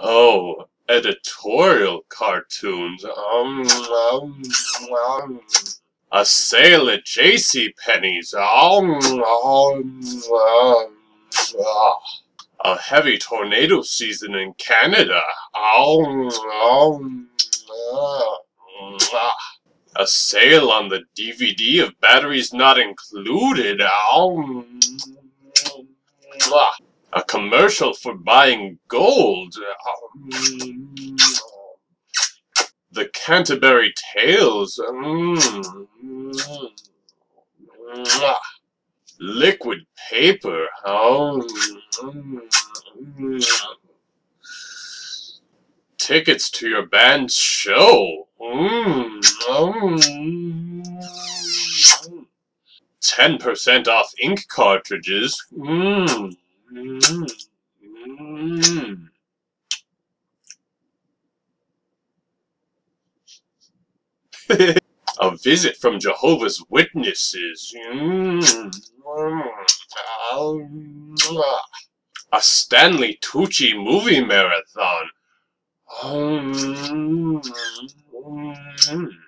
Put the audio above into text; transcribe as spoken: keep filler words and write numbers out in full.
Oh, editorial cartoons. Um, um, um. A sale at JCPenney's. Um, um, um, uh. A heavy tornado season in Canada. Um, um, uh, uh. A sale on the D V D of Batteries Not Included. Um, uh. A commercial for buying gold. Um, the Canterbury Tales. Mm, mm, liquid paper. Oh, mm, tickets to your band's show. Mm, mm, ten percent off ink cartridges. Mm, mm, mm. A visit from Jehovah's Witnesses. Mm. A Stanley Tucci movie marathon.